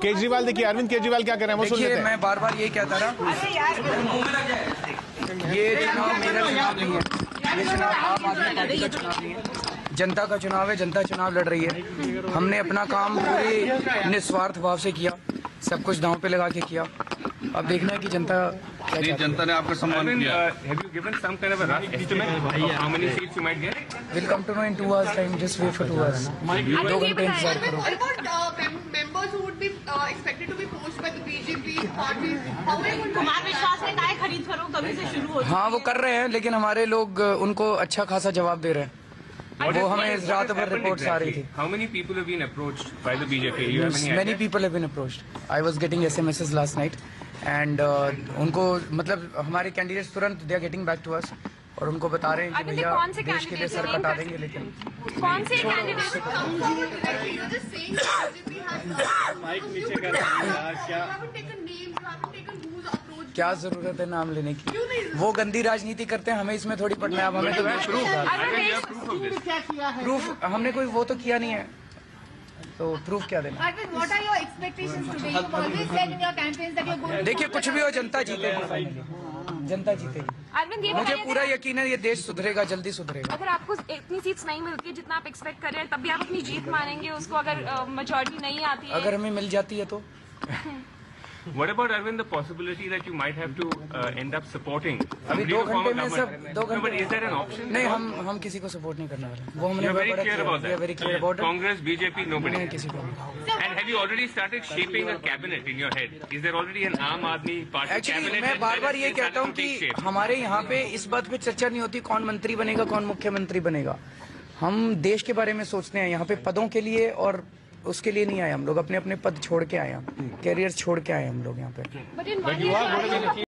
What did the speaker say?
केजरीवाल देखिए, अरविंद केजरीवाल क्या कर रहे हैं वो सुन लेते हैं। मैं बार बार यही कहता रहा, ये चुनाव मेरा चुनाव नहीं है, ये चुनाव आम आदमी पार्टी का चुनाव नहीं है, जनता का चुनाव है। जनता चुनाव लड़ रही है। हमने अपना काम पूरे निस्वार्थ भाव से किया, सब कुछ दांव पे लगा के किया। अब देखना है कि जनता क्या चाहती है। जनता ने आपका सम्मान किया। Have you given some kind of a rough estimate of how many seats you might get? We'll come to know in 2 hours time. Just wait for 2 hours. 2 घंटे इंतजार करो। What about members who would be expected to be poached by the BJP party? How are you going to? Kumar विश्वास ने कहा खरीद फरोख्त कभी से शुरू हो। हाँ, वो कर रहे हैं, लेकिन हमारे लोग उनको अच्छा खासा जवाब दे रहे हैं। वो हमें रात भर रिपोर्ट्स आ रही थी। How many people have been approached by the BJP? You have any Many idea? people have been approached. I was getting SMSs last night, and उनको मतलब हमारे कैंडिडेट्स तुरंत they are getting back to us और उनको बता रहे हैं कि भैया देश के लिए सर कटा देंगे। लेकिन कौन से candidate Come forward directly. You're just saying that BJP has. Mike नीचे कर रहा है क्या? You haven't taken names. You haven't taken who's approached. क्या जरूरत है नाम लेने की? वो गंदी राजनीति करते हैं, हमें इसमें थोड़ी पड़ना है। अब हमें तो प्रूफ हमने कोई वो तो किया नहीं है, तो प्रूफ क्या देना। Arvind, what are your expectations today? You've always said in your campaigns that you're going to. देखिए, कुछ भी हो, जनता जीतेगी, जनता जीतेगी। अरविंद, ये मुझे बताइए, पूरा यकीन है ये देश सुधरेगा, जल्दी सुधरेगा। अगर आपको इतनी सीट्स नहीं मिलती है जितना आप एक्सपेक्ट कर रहे हैं, तब भी आप अपनी जीत मानेंगे उसको अगर मेजॉरिटी नहीं आती है? अगर हमें मिल जाती है तो। What about Arvind, the possibility that you might have to end up supporting? अभी 2 घंटे में सब 2 घंटे। But is there an option? नहीं, हम किसी को सपोर्ट नहीं करने वाले। वो हमने You're very clear about that. very clear about it। Congress, BJP, nobody. नहीं, किसी को नहीं। And have you already started shaping a cabinet in your head? Is there already an Aam Aadmi Party actually cabinet? मैं बार बार ये that is कहता हूँ starting to take कि shape? हमारे यहाँ पे इस बात पे चर्चा नहीं होती कौन मंत्री बनेगा, कौन मुख्यमंत्री बनेगा। हम देश के बारे में सोचते हैं, यहाँ पे पदों के लिए और उसके लिए नहीं आए हम लोग। अपने अपने पद छोड़ के आए हैं, कैरियर छोड़ के आए हम लोग यहाँ पे।